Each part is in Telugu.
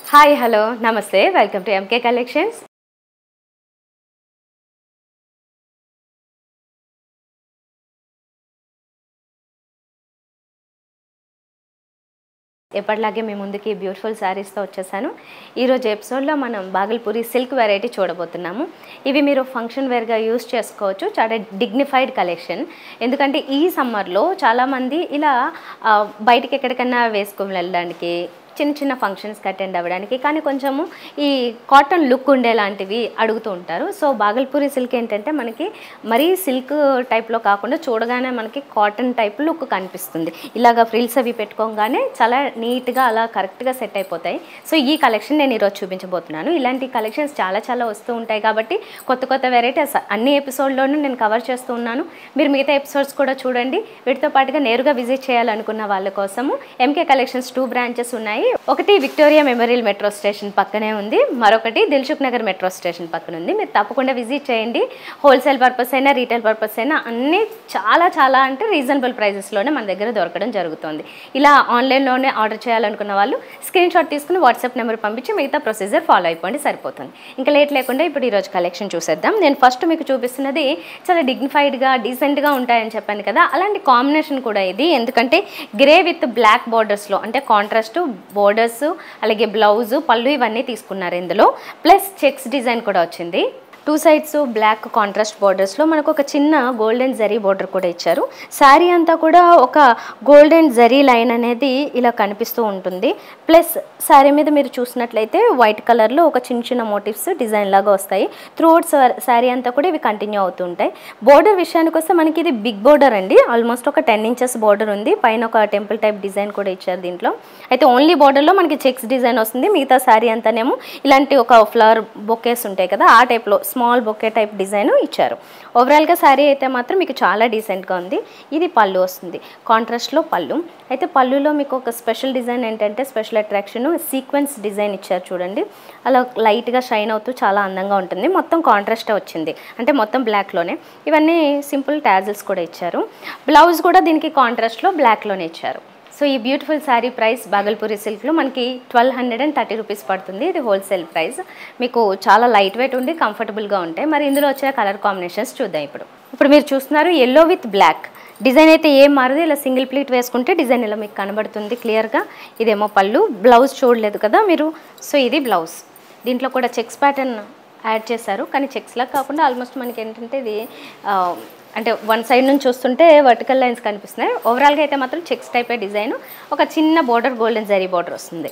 హాయ్ హలో నమస్తే వెల్కమ్ టు ఎంకే కలెక్షన్స్. ఎప్పటిలాగే మీ ముందుకి బ్యూటిఫుల్ శారీస్తో వచ్చేసాను. ఈరోజు ఎపిసోడ్లో మనం బాగల్పూరి సిల్క్ వెరైటీ చూడబోతున్నాము. ఇవి మీరు ఫంక్షన్ వేర్గా యూస్ చేసుకోవచ్చు. చాలా డిగ్నిఫైడ్ కలెక్షన్. ఎందుకంటే ఈ సమ్మర్లో చాలామంది ఇలా బయటికి ఎక్కడికన్నా వేసుకొని వెళ్ళడానికి, చిన్న చిన్న ఫంక్షన్స్కి అటెండ్ అవ్వడానికి, కానీ కొంచెము ఈ కాటన్ లుక్ ఉండేలాంటివి అడుగుతూ ఉంటారు. సో బాగల్పూరి సిల్క్ ఏంటంటే మనకి మరీ సిల్క్ టైప్లో కాకుండా చూడగానే మనకి కాటన్ టైప్ లుక్ కనిపిస్తుంది. ఇలాగ ఫ్రిల్స్ అవి పెట్టుకోగానే చాలా నీట్గా అలా కరెక్ట్గా సెట్ అయిపోతాయి. సో ఈ కలెక్షన్ నేను ఈరోజు చూపించబోతున్నాను. ఇలాంటి కలెక్షన్స్ చాలా వస్తూ ఉంటాయి కాబట్టి కొత్త వెరైటీస్ అన్ని ఎపిసోడ్లోనూ నేను కవర్ చేస్తూ ఉన్నాను. మీరు మిగతా ఎపిసోడ్స్ కూడా చూడండి. వీటితో పాటుగా నేరుగా విజిట్ చేయాలనుకున్న వాళ్ళ కోసము ఎంకే కలెక్షన్స్ 2 బ్రాంచెస్ ఉన్నాయి. ఒకటి విక్టోరియా మెమోరియల్ మెట్రో స్టేషన్ పక్కనే ఉంది, మరొకటి దిల్సుఖ్ నగర్ మెట్రో స్టేషన్ పక్కన ఉంది. మీరు తప్పకుండా విజిట్ చేయండి. హోల్సేల్ పర్పస్ అయినా రీటైల్ పర్పస్ అయినా అన్నీ చాలా అంటే రీజనబుల్ ప్రైజెస్లోనే మన దగ్గర దొరకడం జరుగుతుంది. ఇలా ఆన్లైన్లోనే ఆర్డర్ చేయాలనుకున్న వాళ్ళు స్క్రీన్ షాట్ తీసుకుని వాట్సాప్ నెంబర్ పంపించి మిగతా ప్రొసీజర్ ఫాలో అయిపోండి, సరిపోతుంది. ఇంకా లేట్ లేకుండా ఇప్పుడు ఈరోజు కలెక్షన్ చూసేద్దాం. నేను ఫస్ట్ మీకు చూపిస్తున్నది చాలా డిగ్నిఫైడ్గా డీసెంట్గా ఉంటాయని చెప్పాను కదా, అలాంటి కాంబినేషన్ కూడా ఇది. ఎందుకంటే గ్రే విత్ బ్లాక్ బార్డర్స్లో, అంటే కాంట్రాస్ట్ బోర్డర్స్, అలాగే బ్లౌజ్, పళ్ళు ఇవన్నీ తీసుకున్నారు ఇందులో. ప్లస్ చెక్స్ డిజైన్ కూడా వచ్చింది. 2 సైడ్స్ బ్లాక్ కాంట్రాస్ట్ బోర్డర్స్లో మనకు ఒక చిన్న గోల్డెన్ జరీ బోర్డర్ కూడా ఇచ్చారు. శారీ అంతా కూడా ఒక గోల్డెన్ జరీ లైన్ అనేది ఇలా కనిపిస్తూ ఉంటుంది. ప్లస్ శారీ మీద మీరు చూసినట్లయితే వైట్ కలర్లో ఒక చిన్న మోటివ్స్ డిజైన్ లాగా వస్తాయి. త్రూఅవుట్ శారీ అంతా కూడా ఇవి కంటిన్యూ అవుతూ ఉంటాయి. బోర్డర్ విషయానికి వస్తే మనకి ఇది బిగ్ బోర్డర్ అండి. ఆల్మోస్ట్ ఒక 10 ఇంచెస్ బోర్డర్ ఉంది. పైన ఒక టెంపుల్ టైప్ డిజైన్ కూడా ఇచ్చారు దీంట్లో. అయితే ఓన్లీ బోర్డర్లో మనకి చెక్స్ డిజైన్ వస్తుంది. మిగతా శారీ అంతానేమో ఇలాంటి ఒక ఫ్లవర్ బొకేస్ ఉంటాయి కదా, ఆ టైప్లో స్మాల్ బొకే టైప్ డిజైన్ ఇచ్చారు. ఓవరాల్గా శారీ అయితే మాత్రం మీకు చాలా డీసెంట్గా ఉంది. ఇది పళ్ళు వస్తుంది, కాంట్రాస్ట్లో పళ్ళు. అయితే పళ్ళులో మీకు ఒక స్పెషల్ డిజైన్ ఏంటంటే, స్పెషల్ అట్రాక్షన్ సీక్వెన్స్ డిజైన్ ఇచ్చారు చూడండి. అలా లైట్గా షైన్ అవుతూ చాలా అందంగా ఉంటుంది. మొత్తం కాంట్రాస్టే వచ్చింది, అంటే మొత్తం బ్లాక్లోనే. ఇవన్నీ సింపుల్ టాజిల్స్ కూడా ఇచ్చారు. బ్లౌజ్ కూడా దీనికి కాంట్రాస్ట్లో బ్లాక్లోనే ఇచ్చారు. సో ఈ బ్యూటిఫుల్ శారీ ప్రైస్ బాగల్పూరి సిల్క్లో మనకి 1230 రూపీస్ పడుతుంది. ఇది హోల్సేల్ ప్రైస్. మీకు చాలా లైట్ వెయిట్ ఉండి కంఫర్టబుల్గా ఉంటాయి. మరి ఇందులో వచ్చే కలర్ కాంబినేషన్స్ చూద్దాం. ఇప్పుడు మీరు చూస్తున్నారు ఎల్లో విత్ బ్లాక్ డిజైన్. అయితే ఏం మారదు, ఇలా సింగిల్ ప్లీట్ వేసుకుంటే డిజైన్ ఇలా మీకు కనబడుతుంది క్లియర్గా. ఇదేమో పళ్ళు. బ్లౌజ్ చూడలేదు కదా మీరు, సో ఇది బ్లౌజ్. దీంట్లో కూడా చెక్స్ ప్యాటర్న్ యాడ్ చేశారు, కానీ చెక్స్లా కాకుండా ఆల్మోస్ట్ మనకి ఏంటంటే ఇది అంటే వన్ సైడ్ నుంచి చూస్తుంటే వర్టికల్ లైన్స్ కనిపిస్తున్నాయి. ఓవరాల్గా అయితే మాత్రం చెక్స్ టైపే డిజైన్. ఒక చిన్న బోర్డర్ గోల్డెన్ జరీ బోర్డర్ వస్తుంది.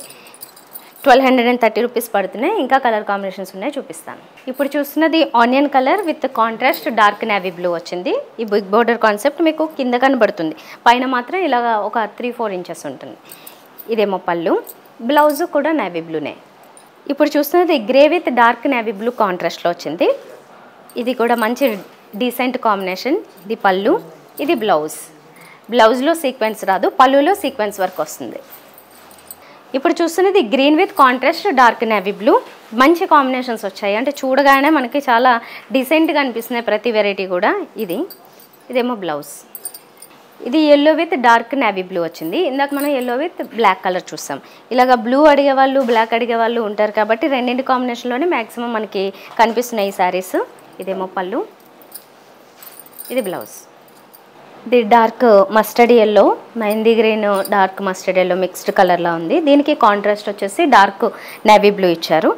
1230 రూపీస్ పడుతున్నాయి. ఇంకా కలర్ కాంబినేషన్స్ ఉన్నాయి, చూపిస్తాను. ఇప్పుడు చూస్తున్నది onion colour with contrast dark navy blue వచ్చింది. ఈ బిగ్ బోర్డర్ కాన్సెప్ట్ మీకు కింద కనబడుతుంది, పైన మాత్రం ఇలాగా ఒక 3-4 ఇంచెస్ ఉంటుంది. ఇదేమో పళ్ళు. బ్లౌజ్ కూడా నేవీ బ్లూనే. ఇప్పుడు చూస్తున్నది grey with dark navy blue కాంట్రాస్ట్లో వచ్చింది. ఇది కూడా మంచి డీసెంట్ కాంబినేషన్. ఇది పళ్ళు, ఇది బ్లౌజ్. బ్లౌజ్లో సీక్వెన్స్ రాదు, పళ్ళులో సీక్వెన్స్ వర్క్ వస్తుంది. ఇప్పుడు చూస్తున్నది green with contrast dark navy blue. మంచి కాంబినేషన్స్ వచ్చాయి, అంటే చూడగానే మనకి చాలా డీసెంట్గా అనిపిస్తున్నాయి ప్రతి వెరైటీ కూడా. ఇదేమో బ్లౌజ్. ఇది yellow with dark navy blue వచ్చింది. ఇందాక మనం ఎల్లో విత్ బ్లాక్ కలర్ చూస్తాం. ఇలాగ బ్లూ అడిగే వాళ్ళు, బ్లాక్ అడిగే వాళ్ళు ఉంటారు కాబట్టి రెండింటి కాంబినేషన్లోనే మ్యాక్సిమం మనకి కనిపిస్తున్నాయి ఈ శారీస్. ఇదేమో పళ్ళు, ఇది బ్లౌజ్. ఇది dark mustard yellow, mehndi green, dark mustard yellow mixed కలర్లా ఉంది. దీనికి కాంట్రాస్ట్ వచ్చేసి డార్క్ నేవీ బ్లూ ఇచ్చారు.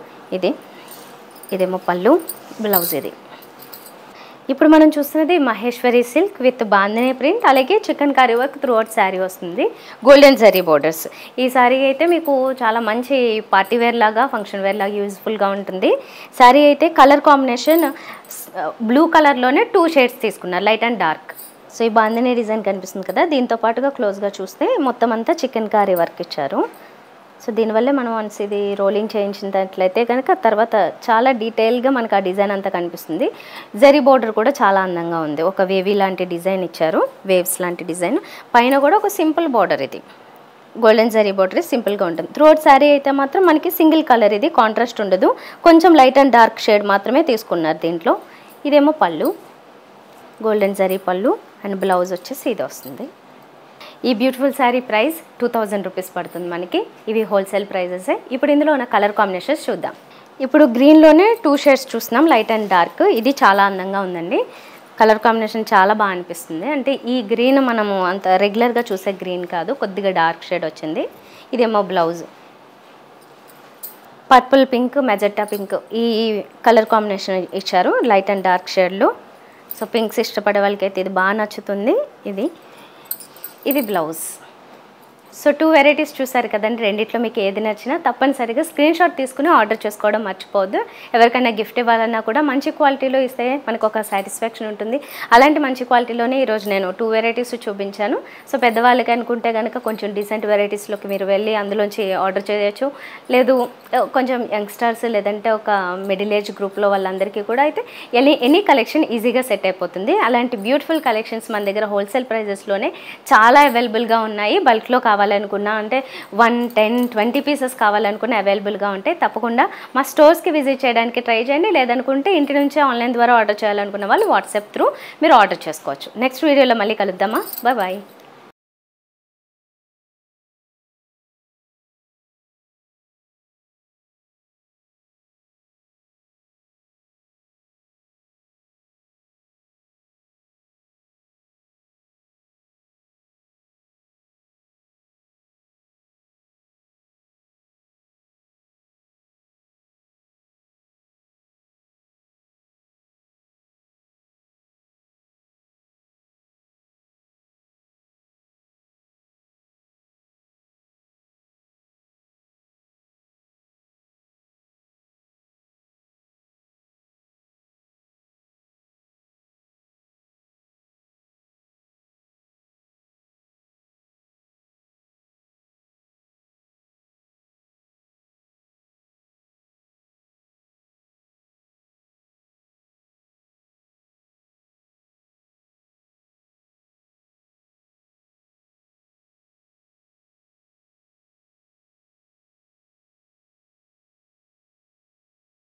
ఇదేమో పళ్ళు, బ్లౌజ్. ఇప్పుడు మనం చూస్తున్నది Maheshwari silk with bandhani print, అలాగే chicken curry work throughout sari వస్తుంది. Golden zari borders. ఈ శారీ అయితే మీకు చాలా మంచి పార్టీ వేర్ లాగా, ఫంక్షన్ వేర్ లాగా యూజ్ఫుల్గా ఉంటుంది. శారీ అయితే కలర్ కాంబినేషన్ బ్లూ కలర్లోనే 2 షేడ్స్ తీసుకున్నారు, లైట్ అండ్ డార్క్. సో ఈ బాందినీ డిజైన్ కనిపిస్తుంది కదా, దీంతో పాటుగా క్లోజ్గా చూస్తే మొత్తం అంతా చికెన్ కర్రీ వర్క్ ఇచ్చారు. సో దీనివల్లే మనం వన్స్ ఇది రోలింగ్ చేయించినట్లయితే కనుక తర్వాత చాలా డీటెయిల్గా మనకు ఆ డిజైన్ అంతా కనిపిస్తుంది. జరీ బోర్డర్ కూడా చాలా అందంగా ఉంది. ఒక వేవీ లాంటి డిజైన్ ఇచ్చారు, వేవ్స్ లాంటి డిజైన్. పైన కూడా ఒక సింపుల్ బోర్డర్. ఇది గోల్డెన్ జరీ బోర్డర్ సింపుల్గా ఉంటుంది. త్రూఅవుట్ శారీ అయితే మాత్రం మనకి సింగిల్ కలర్, ఇది కాంట్రాస్ట్ ఉండదు, కొంచెం లైట్ అండ్ డార్క్ షేడ్ మాత్రమే తీసుకున్నారు దీంట్లో. ఇదేమో పళ్ళు, గోల్డెన్ జరీ పళ్ళు, అండ్ బ్లౌజ్ వచ్చేసి ఇది వస్తుంది. ఈ బ్యూటిఫుల్ శారీ ప్రైస్ 2000 రూపీస్ పడుతుంది మనకి. ఇవి హోల్సేల్ ప్రైజెసే. ఇప్పుడు ఇందులో ఉన్న కలర్ కాంబినేషన్స్ చూద్దాం. ఇప్పుడు గ్రీన్లోనే 2 షేడ్స్ చూస్తున్నాం, లైట్ అండ్ డార్క్. ఇది చాలా అందంగా ఉందండి. కలర్ కాంబినేషన్ చాలా బాగా అనిపిస్తుంది. అంటే ఈ గ్రీన్ మనము అంత రెగ్యులర్గా చూసే గ్రీన్ కాదు, కొద్దిగా డార్క్ షేడ్ వచ్చింది. ఇదేమో blouse purple pink, magenta pink ఈ కలర్ కాంబినేషన్ ఇచ్చారు లైట్ అండ్ డార్క్ షేడ్లో. సో పింక్స్ ఇష్టపడే వాళ్ళకైతే ఇది బాగా నచ్చుతుంది. ఇది బ్లౌజ్. సో 2 వెరైటీస్ చూసారు కదండి. రెండిట్లో మీకు ఏది నచ్చినా తప్పనిసరిగా స్క్రీన్ షాట్ తీసుకుని ఆర్డర్ చేసుకోవడం మర్చిపోవద్దు. ఎవరికైనా గిఫ్ట్ ఇవ్వాలన్నా కూడా మంచి క్వాలిటీలో ఇస్తే మనకు ఒక సాటిస్ఫాక్షన్ ఉంటుంది. అలాంటి మంచి క్వాలిటీలోనే ఈరోజు నేను 2 వెరైటీస్ చూపించాను. సో పెద్దవాళ్ళకి అనుకుంటే కనుక కొంచెం డీసెంట్ వెరైటీస్లోకి మీరు వెళ్ళి అందులోంచి ఆర్డర్ చేయొచ్చు. లేదు కొంచెం యంగ్స్టర్స్ లేదంటే ఒక మిడిల్ ఏజ్ గ్రూప్లో వాళ్ళందరికీ కూడా అయితే ఎనీ కలెక్షన్ ఈజీగా సెట్ అయిపోతుంది. అలాంటి బ్యూటిఫుల్ కలెక్షన్స్ మన దగ్గర హోల్సేల్ ప్రైజెస్లోనే చాలా అవైలబుల్గా ఉన్నాయి. బల్క్లో కావాలనుకున్నా అంటే 1, 10, 20 పీసెస్ కావాలనుకున్నా అవైలబుల్గా ఉంటాయి. తప్పకుండా మా స్టోర్స్కి విజిట్ చేయడానికి ట్రై చేయండి. లేదనుకుంటే ఇంటి నుంచే ఆన్లైన్ ద్వారా ఆర్డర్ చేయాలనుకున్న వాళ్ళు వాట్సాప్ త్రూ మీరు ఆర్డర్ చేసుకోవచ్చు. నెక్స్ట్ వీడియోలో మళ్ళీ కలుద్దామా. బాయ్.